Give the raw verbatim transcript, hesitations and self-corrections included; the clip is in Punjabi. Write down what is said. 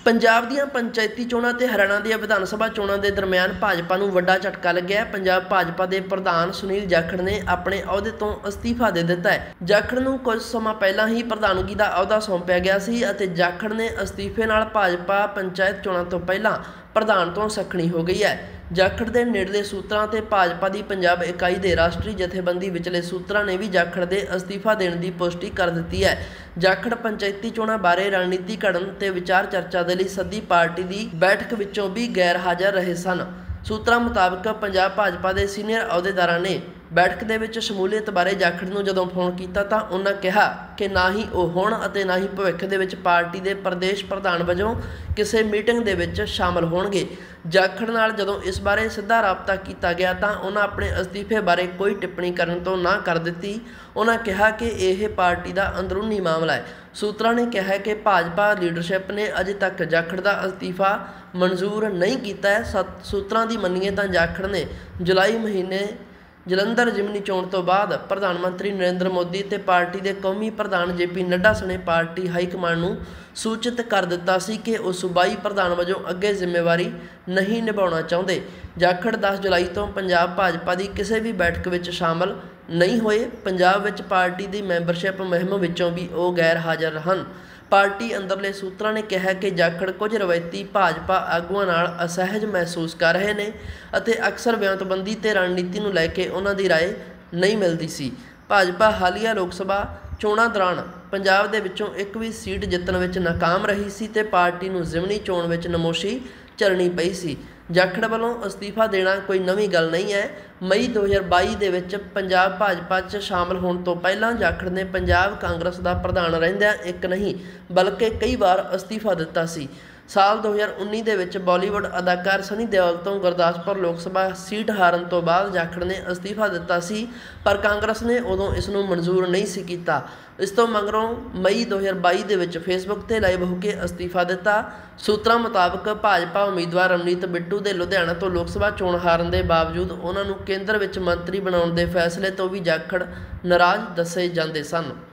ਪੰਜਾਬ ਦੀਆਂ ਪੰਚਾਇਤੀ ਚੋਣਾਂ ਤੇ ਹਰਿਆਣਾ ਦੀਆਂ ਵਿਧਾਨ ਸਭਾ ਚੋਣਾਂ ਦੇ ਦਰਮਿਆਨ ਭਾਜਪਾ ਨੂੰ ਵੱਡਾ ਝਟਕਾ ਲੱਗਿਆ। ਪੰਜਾਬ ਭਾਜਪਾ ਦੇ ਪ੍ਰਧਾਨ ਸੁਨੀਲ ਜਾਖੜ ਨੇ ਆਪਣੇ ਅਹੁਦੇ ਤੋਂ ਅਸਤੀਫਾ ਦੇ ਦਿੱਤਾ ਹੈ। ਜਾਖੜ ਨੂੰ ਕੁਝ ਸਮਾਂ ਪਹਿਲਾਂ ਹੀ ਪ੍ਰਧਾਨਗੀ ਦਾ ਅਹੁਦਾ ਸੌਂਪਿਆ ਗਿਆ ਸੀ ਅਤੇ ਜਾਖੜ ਨੇ ਅਸਤੀਫੇ ਨਾਲ ਭਾਜਪਾ ਪੰਚਾਇਤ ਚੋਣਾਂ ਤੋਂ ਪਹਿਲਾਂ ਪ੍ਰਧਾਨ ਤੋਂ ਸੱਖਣੀ ਹੋ ਗਈ ਹੈ। ਜਾਖੜ ਦੇ ਨੇੜਲੇ ਸੂਤਰਾਂ ਤੇ ਭਾਜਪਾ ਦੀ ਪੰਜਾਬ ਇਕਾਈ ਦੇ ਰਾਸ਼ਟਰੀ ਜਥੇਬੰਦੀ ਵਿਚਲੇ ਸੂਤਰਾਂ ਨੇ ਵੀ ਜਾਖੜ ਦੇ ਅਸਤੀਫਾ ਦੇਣ ਦੀ ਪੁਸ਼ਟੀ ਕਰ ਦਿੱਤੀ ਹੈ। ਜਾਖੜ ਪੰਚਾਇਤੀ ਚੋਣਾਂ ਬਾਰੇ ਰਣਨੀਤੀ ਘੜਨ ਤੇ ਵਿਚਾਰ ਚਰਚਾ ਦੇ ਲਈ ਸੱਦੀ ਪਾਰਟੀ ਦੀ ਬੈਠਕ ਵਿੱਚੋਂ ਵੀ ਗੈਰ ਹਾਜ਼ਰ ਰਹੇ ਸਨ। ਸੂਤਰਾਂ ਮੁਤਾਬਕ ਪੰਜਾਬ ਭਾਜਪਾ ਦੇ ਸੀਨੀਅਰ ਅਹੁਦੇਦਾਰਾਂ ਨੇ ਬੈਠਕ ਦੇ ਵਿੱਚ ਸ਼ਮੂਲੀਅਤ ਬਾਰੇ ਜਾਖੜ ਨੂੰ ਜਦੋਂ ਫੋਨ ਕੀਤਾ ਤਾਂ ਉਹਨਾਂ ਕਿਹਾ ਕਿ ਨਾ ਹੀ ਉਹ ਹੁਣ ਅਤੇ ਨਾ ਹੀ ਭਵਿੱਖ ਦੇ ਵਿੱਚ ਪਾਰਟੀ ਦੇ ਪ੍ਰਦੇਸ਼ ਪ੍ਰਧਾਨ ਵਜੋਂ ਕਿਸੇ ਮੀਟਿੰਗ ਦੇ ਵਿੱਚ ਸ਼ਾਮਲ ਹੋਣਗੇ। ਜਾਖੜ ਨਾਲ ਜਦੋਂ ਇਸ ਬਾਰੇ ਸਿੱਧਾ ਰਾਬਤਾ ਕੀਤਾ ਗਿਆ ਤਾਂ ਉਹਨਾਂ ਆਪਣੇ ਅਸਤੀਫੇ ਬਾਰੇ ਕੋਈ ਟਿੱਪਣੀ ਕਰਨ ਤੋਂ ਨਾ ਕਰ ਦਿੱਤੀ। ਉਹਨਾਂ ਕਿਹਾ ਕਿ ਇਹ ਪਾਰਟੀ ਦਾ ਅੰਦਰੂਨੀ ਮਾਮਲਾ ਹੈ। ਸੂਤਰਾਂ ਨੇ ਕਿਹਾ ਕਿ ਭਾਜਪਾ ਲੀਡਰਸ਼ਿਪ ਨੇ ਅਜੇ ਤੱਕ ਜਾਖੜ ਦਾ ਅਸਤੀਫਾ ਮਨਜ਼ੂਰ ਨਹੀਂ ਕੀਤਾ ਹੈ। ਸੂਤਰਾਂ ਦੀ ਮੰਨੀਏ ਤਾਂ ਜਾਖੜ ਨੇ ਜੁਲਾਈ ਮਹੀਨੇ ਜਲੰਧਰ ਜ਼ਿਮਨੀ ਚੋਣ ਤੋਂ ਬਾਅਦ ਪ੍ਰਧਾਨ ਮੰਤਰੀ ਨਰਿੰਦਰ ਮੋਦੀ ਤੇ ਪਾਰਟੀ ਦੇ ਕੌਮੀ ਪ੍ਰਧਾਨ ਜੇ ਪੀ ਨੱਡਾ ਸਣੇ ਪਾਰਟੀ ਹਾਈਕਮਾਂਡ ਨੂੰ ਸੂਚਿਤ ਕਰ ਦਿੱਤਾ ਸੀ ਕਿ ਉਹ ਸੂਬਾਈ ਪ੍ਰਧਾਨ ਵਜੋਂ ਅੱਗੇ ਜ਼ਿੰਮੇਵਾਰੀ ਨਹੀਂ ਨਿਭਾਉਣਾ ਚਾਹੁੰਦੇ। ਜਾਖੜ ਦਸ ਜੁਲਾਈ ਤੋਂ ਪੰਜਾਬ ਭਾਜਪਾ ਦੀ ਕਿਸੇ ਵੀ ਬੈਠਕ ਵਿੱਚ ਸ਼ਾਮਲ ਨਹੀਂ ਹੋਏ। ਪੰਜਾਬ ਵਿੱਚ ਪਾਰਟੀ ਦੀ ਮੈਂਬਰਸ਼ਿਪ ਮੁਹਿੰਮ ਵਿੱਚੋਂ ਵੀ ਉਹ ਗੈਰ ਹਾਜ਼ਰ ਹਨ। ਪਾਰਟੀ ਅੰਦਰਲੇ ਸੂਤਰਾਂ ਨੇ ਕਿਹਾ ਕਿ ਜਾਖੜ ਕੁਝ ਰਵਾਇਤੀ ਭਾਜਪਾ ਆਗੂਆਂ ਨਾਲ ਅਸਹਿਜ ਮਹਿਸੂਸ ਕਰ ਰਹੇ ਨੇ ਅਤੇ ਅਕਸਰ ਵਿਉਂਤਬੰਦੀ ਤੇ ਰਣਨੀਤੀ ਨੂੰ ਲੈ ਕੇ ਉਹਨਾਂ ਦੀ ਰਾਏ ਨਹੀਂ ਮਿਲਦੀ ਸੀ। ਭਾਜਪਾ ਹਾਲੀਆ ਲੋਕ ਸਭਾ ਚੋਣਾਂ ਦੌਰਾਨ ਪੰਜਾਬ ਦੇ ਵਿੱਚੋਂ ਇੱਕ ਵੀ ਸੀਟ ਜਿੱਤਣ ਵਿੱਚ ਨਾਕਾਮ ਰਹੀ ਸੀ ਤੇ ਪਾਰਟੀ ਨੂੰ ਜ਼ਿਮਨੀ ਚੋਣ ਵਿੱਚ ਨਮੋਸ਼ੀ ਝੱਲਣੀ ਪਈ ਸੀ। ਜਾਖੜ ਵੱਲੋਂ ਅਸਤੀਫਾ ਦੇਣਾ ਕੋਈ ਨਵੀਂ ਗੱਲ ਨਹੀਂ ਹੈ। ਮਈ ਦੋ ਹਜ਼ਾਰ ਬਾਈ ਦੇ ਵਿੱਚ ਪੰਜਾਬ ਭਾਜਪਾ 'ਚ ਸ਼ਾਮਲ ਹੋਣ ਤੋਂ ਪਹਿਲਾਂ ਜਾਖੜ ਨੇ ਪੰਜਾਬ ਕਾਂਗਰਸ ਦਾ ਪ੍ਰਧਾਨ ਰਹਿੰਦਿਆਂ ਇੱਕ ਨਹੀਂ ਬਲਕਿ ਕਈ ਵਾਰ ਅਸਤੀਫਾ ਦਿੱਤਾ ਸੀ। ਸਾਲ ਦੋ ਹਜ਼ਾਰ ਉੱਨੀ ਦੇ ਵਿੱਚ ਬਾਲੀਵੁੱਡ ਅਦਾਕਾਰ ਸਨੀ ਦਿਓਲ ਤੋਂ ਗੁਰਦਾਸਪੁਰ ਲੋਕ ਸਭਾ ਸੀਟ ਹਾਰਨ ਤੋਂ ਬਾਅਦ ਜਾਖੜ ਨੇ ਅਸਤੀਫਾ ਦਿੱਤਾ ਸੀ, ਪਰ ਕਾਂਗਰਸ ਨੇ ਉਦੋਂ ਇਸ ਨੂੰ ਮਨਜ਼ੂਰ ਨਹੀਂ ਸੀ ਕੀਤਾ। ਇਸ ਤੋਂ ਮਗਰੋਂ ਮਈ ਦੋ ਹਜ਼ਾਰ ਬਾਈ ਦੇ ਵਿੱਚ ਫੇਸਬੁੱਕ ਤੇ ਲਾਈਵ ਹੋ ਕੇ ਅਸਤੀਫਾ ਦਿੱਤਾ। ਸੂਤਰਾਂ ਮੁਤਾਬਕ ਭਾਜਪਾ ਉਮੀਦਵਾਰ ਰਵਨੀਤ ਬਿੱਟੂ ਦੇ ਲੁਧਿਆਣਾ ਤੋਂ ਲੋਕ ਸਭਾ ਚੋਣ ਹਾਰਨ ਦੇ ਬਾਵਜੂਦ ਉਹਨਾਂ ਨੂੰ ਕੇਂਦਰ ਵਿੱਚ ਮੰਤਰੀ ਬਣਾਉਣ ਦੇ ਫੈਸਲੇ ਤੋਂ ਵੀ ਜਾਖੜ ਨਾਰਾਜ਼ ਦੱਸੇ ਜਾਂਦੇ ਸਨ।